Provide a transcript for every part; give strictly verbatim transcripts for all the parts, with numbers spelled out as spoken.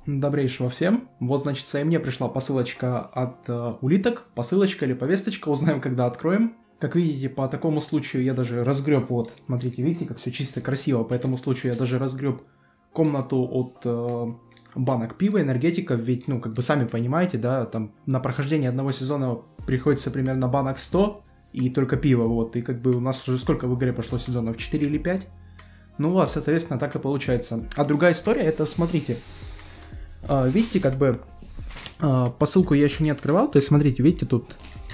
Добрейшего всем. Вот, значит, и мне пришла посылочка от э, улиток. Посылочка или повесточка, узнаем, когда откроем. Как видите, по такому случаю я даже разгреб, вот, смотрите, видите, как все чисто, красиво. По этому случаю я даже разгреб комнату от э, банок пива, энергетика. Ведь, ну, как бы сами понимаете, да, там на прохождение одного сезона приходится примерно банок сто, и только пиво, вот. И как бы у нас уже сколько в игре прошло сезонов? четыре или пять? Ну вот, соответственно, так и получается. А другая история, это, смотрите, э, видите, как бы э, посылку я еще не открывал, то есть, смотрите, видите, тут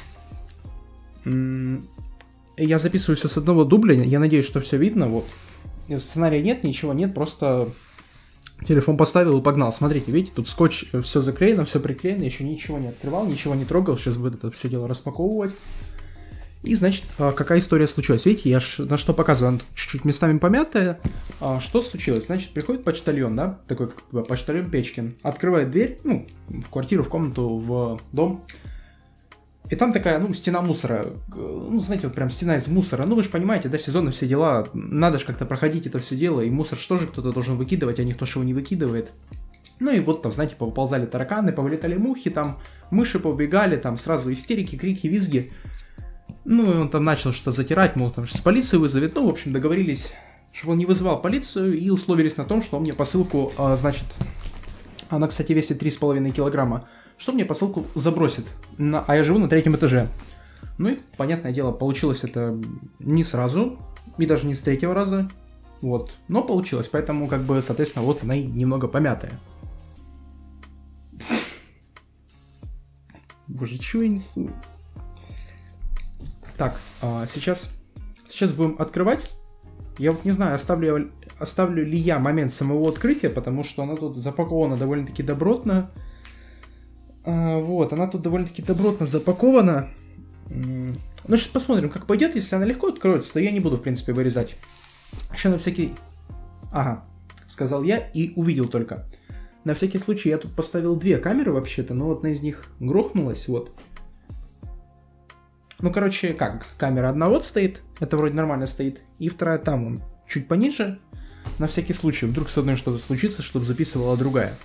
м- я записываю все с одного дубля, я надеюсь, что все видно, вот. Сценария нет, ничего нет, просто телефон поставил и погнал. Смотрите, видите, тут скотч, все заклеено, все приклеено, еще ничего не открывал, ничего не трогал, сейчас буду это все дело распаковывать. И, значит, какая история случилась? Видите, я ж на что показываю, она тут чуть-чуть местами помятая. А, что случилось? Значит, приходит почтальон, да, такой как бы почтальон Печкин, открывает дверь, ну, в квартиру, в комнату, в дом. И там такая, ну, стена мусора, ну, знаете, вот прям стена из мусора. Ну, вы же понимаете, да, сезоны, все дела, надо же как-то проходить это все дело, и мусор что же кто-то должен выкидывать, а никто же его не выкидывает. Ну и вот там, знаете, поползали тараканы, повылетали мухи, там мыши поубегали, там сразу истерики, крики, визги. Ну, и он там начал что-то затирать, мол, там, с полицию вызовет. Ну, в общем, договорились, чтобы он не вызывал полицию, и условились на том, что он мне посылку, а, значит, она, кстати, весит три с половиной килограмма, что мне посылку забросит, на, а я живу на третьем этаже. Ну и, понятное дело, получилось это не сразу, и даже не с третьего раза, вот, но получилось, поэтому, как бы, соответственно, вот она и немного помятая. Боже, чего я несу? Так, а, сейчас, сейчас будем открывать. Я вот не знаю, оставлю, оставлю ли я момент самого открытия, потому что она тут запакована довольно-таки добротно. А, вот, она тут довольно-таки добротно запакована. Ну, сейчас посмотрим, как пойдет. Если она легко откроется, то я не буду, в принципе, вырезать. Еще на всякий... Ага, сказал я и увидел только. На всякий случай я тут поставил две камеры вообще-то, но одна из них грохнулась, вот. Ну, короче, как, камера одна вот стоит, это вроде нормально стоит, и вторая там, он чуть пониже, на всякий случай, вдруг с одной что-то случится, чтобы записывала другая.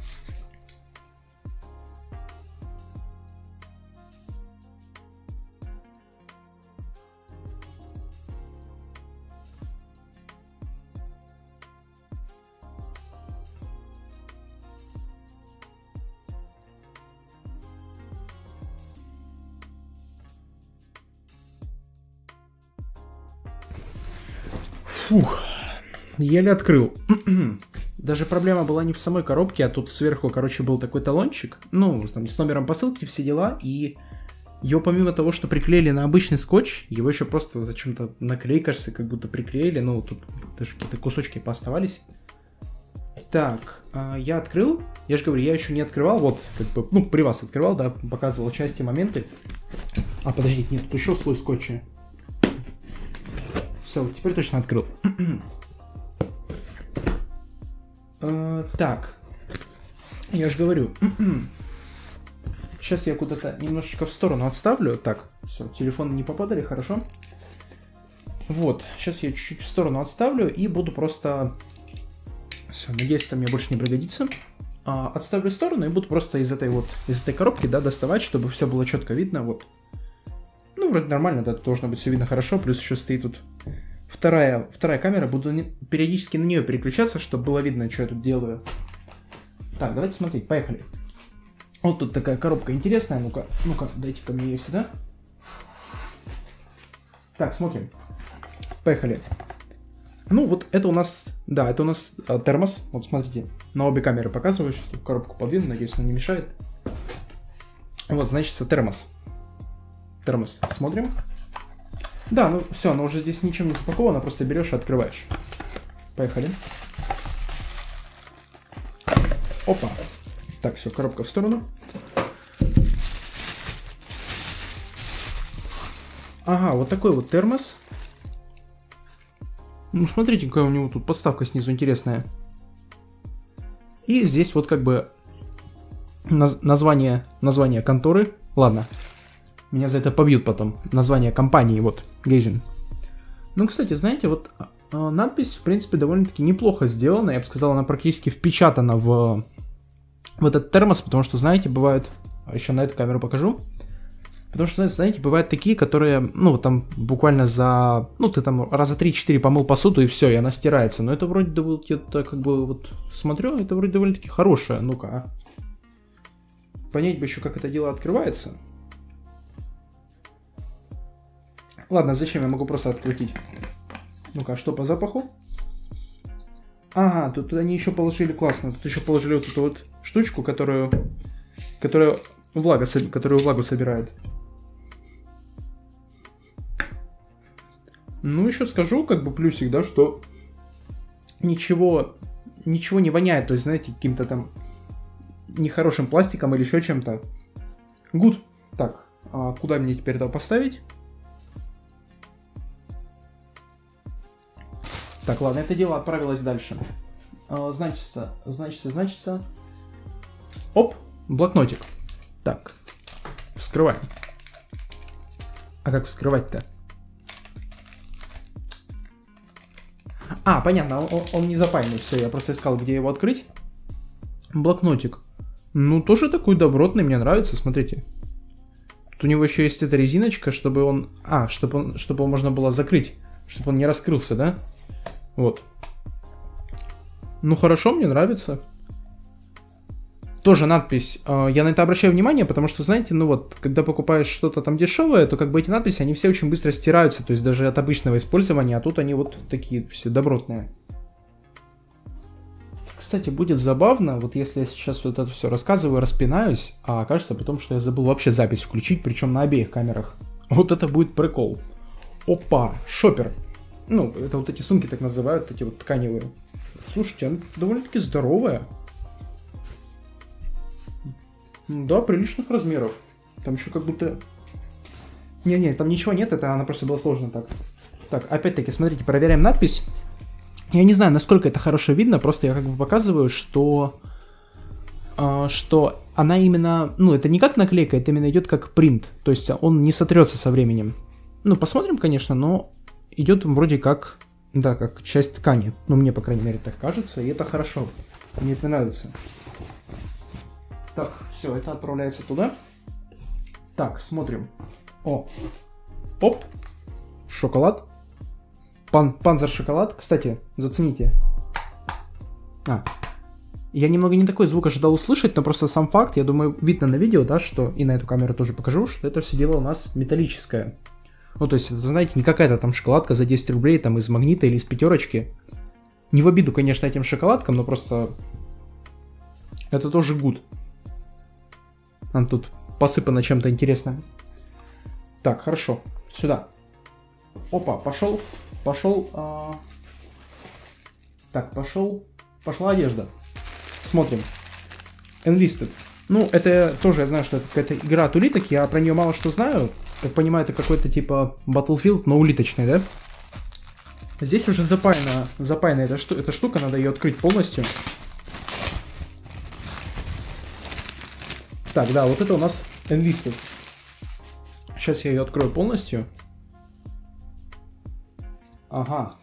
Фух, еле открыл. Даже проблема была не в самой коробке, а тут сверху, короче, был такой талончик. Ну, там, с номером посылки, все дела. И его помимо того, что приклеили на обычный скотч, его еще просто зачем-то наклей, кажется, как будто приклеили. Ну, тут даже какие-то кусочки пооставались. Так, я открыл. Я же говорю, я еще не открывал. Вот, как бы, ну, при вас открывал, да, показывал части, моменты. А, подождите, нет, тут еще слой скотча. Все, теперь точно открыл. uh, так. Я же говорю. Сейчас я куда-то немножечко в сторону отставлю. Так, все, телефоны не попадали, хорошо. Вот, сейчас я чуть-чуть в сторону отставлю и буду просто... Все, надеюсь, это мне больше не пригодится. Uh, отставлю в сторону и буду просто из этой вот, из этой коробки, да, доставать, чтобы все было четко видно, вот. Ну, вроде нормально, да, должно быть все видно хорошо, плюс еще стоит тут вторая, вторая камера, буду не, периодически на нее переключаться, чтобы было видно, что я тут делаю. Так, давайте смотреть, поехали. Вот тут такая коробка интересная, ну-ка, ну-ка, дайте-ка мне ее сюда. Так, смотрим. Поехали. Ну, вот это у нас, да, это у нас а, термос, вот смотрите, на обе камеры показываю, сейчас тут коробку подвину, надеюсь, она не мешает. Вот, значит, термос. Термос. Смотрим. Да, ну все, оно уже здесь ничем не запаковано, просто берешь и открываешь. Поехали. Опа. Так, все, коробка в сторону. Ага, вот такой вот термос. Ну, смотрите, какая у него тут подставка снизу интересная. И здесь вот как бы наз- название, название конторы. Ладно. Меня за это побьют потом. Название компании, вот, Gaijin. Ну, кстати, знаете, вот э, надпись, в принципе, довольно-таки неплохо сделана. Я бы сказал, она практически впечатана в вот этот термос, потому что, знаете, бывает, еще на эту камеру покажу, потому что, знаете, бывают такие, которые, ну, там, буквально за, ну, ты там раза три-четыре помыл посуду, и все, и она стирается, но это вроде, это как бы, вот, смотрю, это вроде довольно-таки хорошее, ну-ка, а. Понять бы еще, как это дело открывается. Ладно, зачем, я могу просто открутить. Ну-ка, что по запаху? Ага, тут они еще положили, классно, тут еще положили вот эту вот штучку, которую, которая, влага, которую влагу собирает. Ну, еще скажу, как бы плюсик, да, что ничего, ничего не воняет, то есть, знаете, каким-то там нехорошим пластиком или еще чем-то. Good. Так, а куда мне теперь это поставить? Так, ладно, это дело отправилось дальше. А, значится, значится, значится. Оп, блокнотик. Так, вскрываем. А как вскрывать-то? А, понятно, он, он не запаянный, все, я просто искал, где его открыть. Блокнотик. Ну, тоже такой добротный, мне нравится, смотрите. Тут у него еще есть эта резиночка, чтобы он... А, чтобы, он, чтобы его можно было закрыть, чтобы он не раскрылся, да? Вот. Ну, хорошо, мне нравится. Тоже надпись. Я на это обращаю внимание, потому что, знаете, ну вот, когда покупаешь что-то там дешевое, то как бы эти надписи, они все очень быстро стираются, то есть даже от обычного использования, а тут они вот такие все добротные. Кстати, будет забавно, вот если я сейчас вот это все рассказываю, распинаюсь, а окажется потом, что я забыл вообще запись включить, причем на обеих камерах. Вот это будет прикол. Опа, шопер. Ну, это вот эти сумки так называют, эти вот тканевые. Слушайте, она довольно-таки здоровая. Да, приличных размеров. Там еще как будто... Не-не, там ничего нет, это она просто была сложена так. Так, опять-таки, смотрите, проверяем надпись. Я не знаю, насколько это хорошо видно, просто я как бы показываю, что... Э, что она именно... Ну, это не как наклейка, это именно идет как принт. То есть он не сотрется со временем. Ну, посмотрим, конечно, но идет вроде как... Да, как часть ткани. Ну, мне, по крайней мере, так кажется, и это хорошо. Мне это нравится. Так, все, это отправляется туда. Так, смотрим. О, оп, шоколад. Пан, панзер шоколад. Кстати, зацените. А, я немного не такой звук ожидал услышать, но просто сам факт, я думаю, видно на видео, да, что, и на эту камеру тоже покажу, что это все дело у нас металлическое. Ну, то есть, это, знаете, не какая-то там шоколадка за десять рублей, там, из Магнита или из пятерочки. Не в обиду, конечно, этим шоколадкам, но просто... Это тоже good. Она тут посыпана чем-то интересным. Так, хорошо. Сюда. Опа, пошел. Пошел. А... Так, пошел. Пошла одежда. Смотрим. Enlisted. Ну, это тоже, я знаю, что это какая-то игра от улиток. Я про нее мало что знаю. Как понимаю, это какой-то типа Battlefield, но улиточный, да? Здесь уже запаяна, запаяна эта, шту- эта штука. Надо ее открыть полностью. Так, да, вот это у нас Enlisted. Сейчас я ее открою полностью. Ага.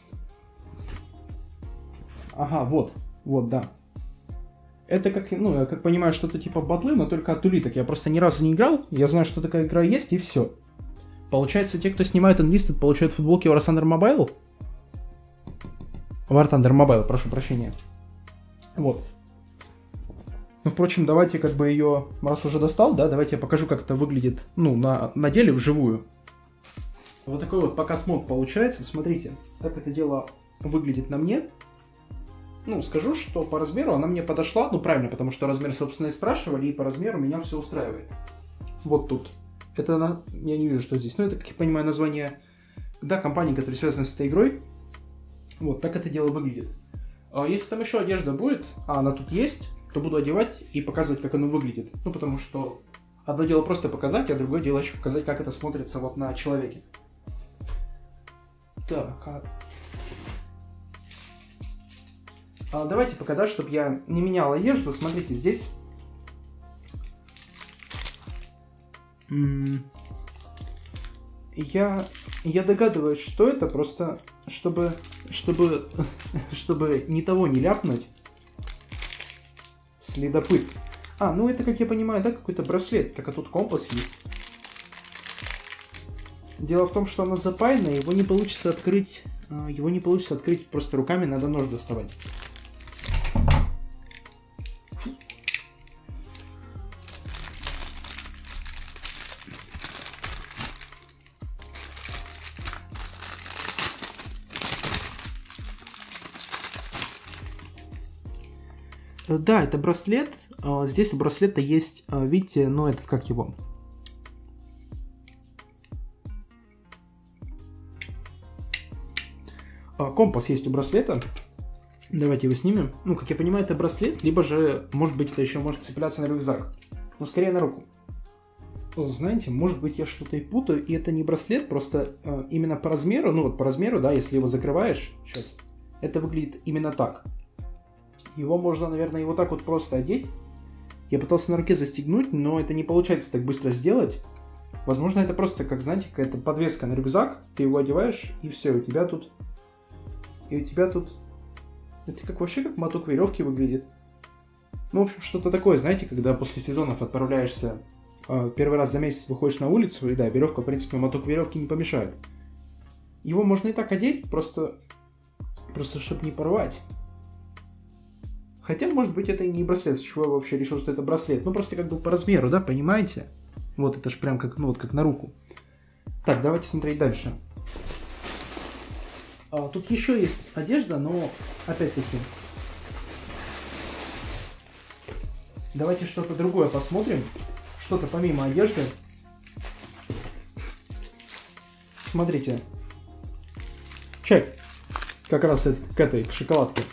Ага, вот. Вот, да. Это как, ну, я как понимаю, что-то типа батлы, но только от улиток. Я просто ни разу не играл. Я знаю, что такая игра есть, и все. Получается, те, кто снимает Enlisted, получают футболки War Thunder Mobile? War Thunder Mobile, прошу прощения. Вот. Ну, впрочем, давайте как бы ее, раз уже достал, да, давайте я покажу, как это выглядит, ну, на, на деле, вживую. Вот такой вот показ мод получается, смотрите, так это дело выглядит на мне. Ну, скажу, что по размеру она мне подошла, ну, правильно, потому что размер, собственно, и спрашивали, и по размеру меня все устраивает. Вот тут. Это, на... я не вижу, что здесь, но это, как я понимаю, название, да, компании, которые связаны с этой игрой. Вот, так это дело выглядит. Если там еще одежда будет, а она тут есть, то буду одевать и показывать, как оно выглядит. Ну, потому что одно дело просто показать, а другое дело еще показать, как это смотрится вот на человеке. Так, а... А давайте пока, да, чтобы я не менял одежду. Смотрите, здесь... Я, я догадываюсь, что это, просто чтобы, чтобы, чтобы ни того не ляпнуть. Следопыт. А, ну это, как я понимаю, да, какой-то браслет. Так, а тут компас есть. Дело в том, что оно запаянное, его не получится открыть, его не получится открыть просто руками, надо нож доставать. Да, это браслет. Здесь у браслета есть, видите, ну этот, как его? Компас есть у браслета. Давайте его снимем. Ну, как я понимаю, это браслет, либо же, может быть, это еще может цепляться на рюкзак. Но скорее на руку. Знаете, может быть, я что-то и путаю, и это не браслет, просто э, именно по размеру, ну вот по размеру, да, если его закрываешь, сейчас, это выглядит именно так. Его можно, наверное, и вот так вот просто одеть. Я пытался на руке застегнуть, но это не получается так быстро сделать. Возможно, это просто, как, знаете, какая-то подвеска на рюкзак, ты его одеваешь, и все, у тебя тут... И у тебя тут... Это как вообще как моток веревки выглядит. Ну, в общем, что-то такое, знаете, когда после сезонов отправляешься, э, первый раз за месяц выходишь на улицу, и да, веревка, в принципе, моток веревки не помешает. Его можно и так одеть, просто... Просто, чтобы не порвать. Хотя, может быть, это и не браслет, с чего я вообще решил, что это браслет. Ну, просто как бы по размеру, да, понимаете? Вот, это ж прям как, ну, вот как на руку. Так, давайте смотреть дальше. А, тут еще есть одежда, но, опять-таки, давайте что-то другое посмотрим. Что-то помимо одежды. Смотрите. Чай. Как раз это, к этой, к шоколадке.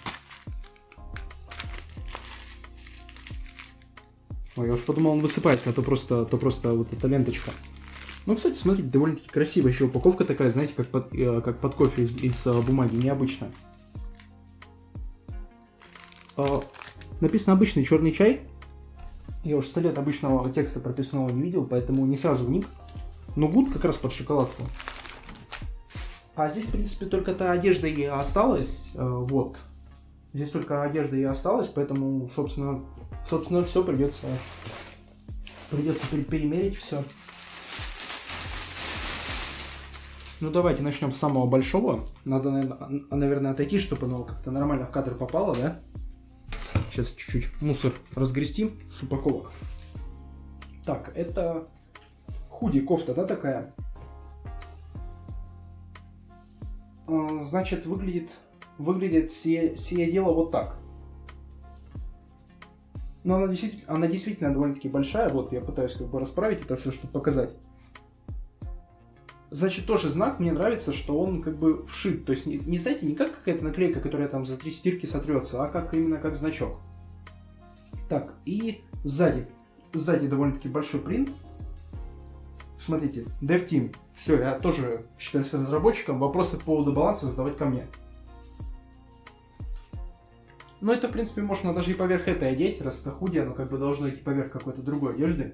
Ой, я уж подумал, он высыпается, а то просто, то просто вот эта ленточка. Ну, кстати, смотрите, довольно-таки красивая еще упаковка такая, знаете, как под, э, как под кофе из, из э, бумаги, необычно. Э, написано обычный черный чай. Я уж сто лет обычного текста прописанного не видел, поэтому не сразу вник. Но гуд как раз под шоколадку. А здесь, в принципе, только та одежда и осталась. Э, вот. Здесь только одежда и осталась, поэтому, собственно, собственно, все придется, придется перемерить все. Ну, давайте начнем с самого большого. Надо, наверное, отойти, чтобы оно как-то нормально в кадр попало, да? Сейчас чуть-чуть мусор разгрести с упаковок. Так, это худи, кофта, да, такая? Значит, выглядит, выглядит сие, сие дело вот так. Но она действительно, она действительно довольно-таки большая. Вот, я пытаюсь как бы расправить это все, чтобы показать. Значит, тоже знак, мне нравится, что он как бы вшит. То есть, не, не знаете, не как какая-то наклейка, которая там за три стирки сотрется, а как именно как значок. Так, и сзади. Сзади довольно-таки большой принт. Смотрите, DevTeam. Все, я тоже считаюсь разработчиком. Вопросы по поводу баланса задавать ко мне. Но это, в принципе, можно даже и поверх этой одеть. Раз это худи, оно как бы должно идти поверх какой-то другой одежды.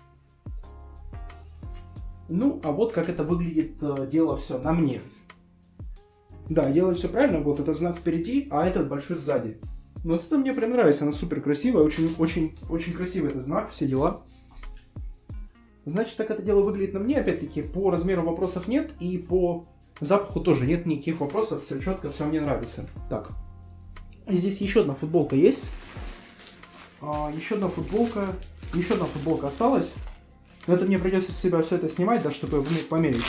Ну, а вот как это выглядит э, дело все на мне. Да, делаю все правильно. Вот этот знак впереди, а этот большой сзади. Но вот это мне прям нравится, она супер красивая. Очень, очень, очень красивый этот знак, все дела. Значит, так это дело выглядит на мне. Опять-таки, по размеру вопросов нет. И по запаху тоже нет никаких вопросов. Все четко, все мне нравится. Так. И здесь еще одна футболка есть. А, еще одна футболка. Еще одна футболка осталась. Но это мне придется с себя все это снимать, да, чтобы померить.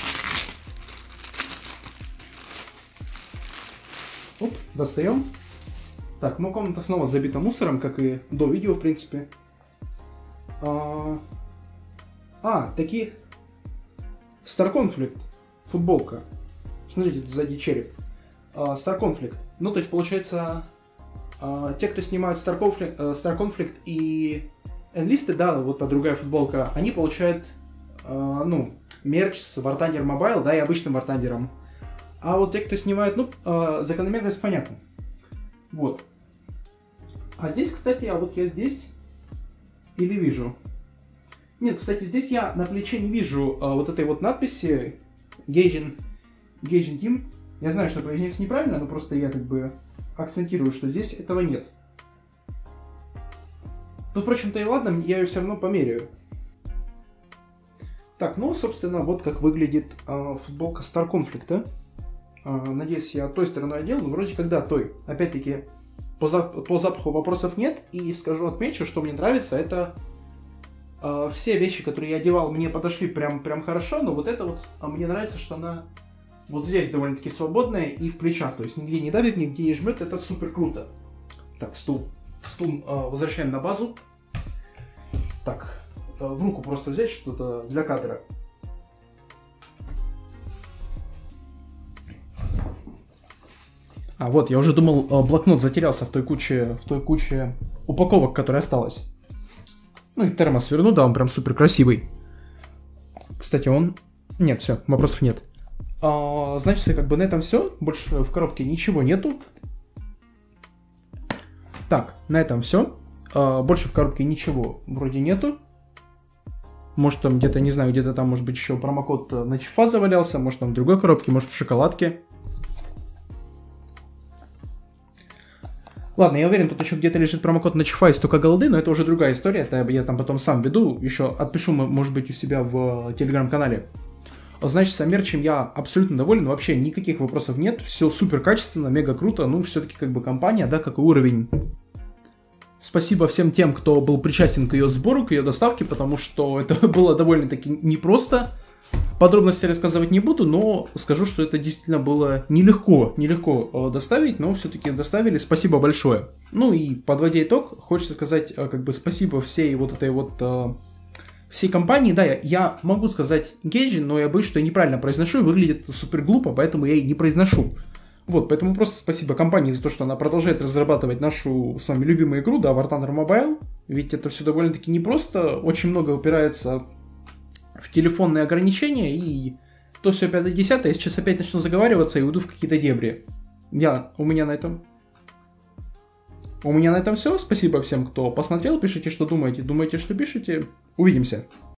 Оп, достаем. Так, ну комната снова забита мусором, как и до видео, в принципе. А, а такие... Star Conflict. Футболка. Смотрите, тут сзади череп. А, Star Conflict. Ну, то есть, получается, а, те, кто снимают Star Conflict, Star Conflict и Enlisted, да, вот та другая футболка, они получают, э, ну, мерч с War Thunder Mobile, да, и обычным War Thunder'ом. А вот те, кто снимает, ну, э, закономерность понятна. Вот. А здесь, кстати, а вот я здесь или вижу? Нет, кстати, здесь я на плече не вижу э, вот этой вот надписи Gaijin, Gaijin Team. Я знаю, что произнес неправильно, но просто я как бы акцентирую, что здесь этого нет. Ну, впрочем-то и ладно, я ее все равно померяю. Так, ну, собственно, вот как выглядит э, футболка Star Conflict, да? Э, надеюсь, я той стороной одел, но вроде как да, той. Опять-таки, по, зап- по запаху вопросов нет, и скажу, отмечу, что мне нравится, это э, все вещи, которые я одевал, мне подошли прям, прям хорошо, но вот это вот, а мне нравится, что она вот здесь довольно-таки свободная и в плечах, то есть нигде не давит, нигде не жмет, это супер круто. Так, стул, стул э, возвращаем на базу. Так. В руку просто взять что-то для кадра. А вот, я уже думал, блокнот затерялся в той куче, в той куче упаковок, которая осталась. Ну и термос верну, да, он прям супер красивый. Кстати, он... Нет, все, вопросов нет. А, значит, как бы на этом все. Больше в коробке ничего нету. Так, на этом все. А, больше в коробке ничего вроде нету. Может там где-то, не знаю, где-то там, может быть, еще промокод на чифа завалялся, может там в другой коробке, может в шоколадке. Ладно, я уверен, тут еще где-то лежит промокод на чифа и столько голды, но это уже другая история, это я там потом сам веду, еще отпишу, может быть, у себя в телеграм-канале. Значит, с мерчем я абсолютно доволен, вообще никаких вопросов нет, все супер качественно, мега круто, ну, все-таки как бы компания, да, какой уровень. Спасибо всем тем, кто был причастен к ее сбору, к ее доставке, потому что это было довольно-таки непросто. Подробности рассказывать не буду, но скажу, что это действительно было нелегко, нелегко доставить, но все-таки доставили. Спасибо большое. Ну и подводя итог, хочется сказать как бы спасибо всей вот этой вот всей компании. Да, я, я могу сказать Gaijin, но я боюсь, что я неправильно произношу и выглядит супер глупо, поэтому я и не произношу. Вот, поэтому просто спасибо компании за то, что она продолжает разрабатывать нашу с вами любимую игру, да, War Thunder Mobile. Ведь это все довольно-таки непросто, очень много упирается в телефонные ограничения, и то все пятое-десятое, я сейчас опять начну заговариваться и уйду в какие-то дебри. Я, у меня на этом... У меня на этом все. Спасибо всем, кто посмотрел. Пишите, что думаете. Думаете, что пишете. Увидимся.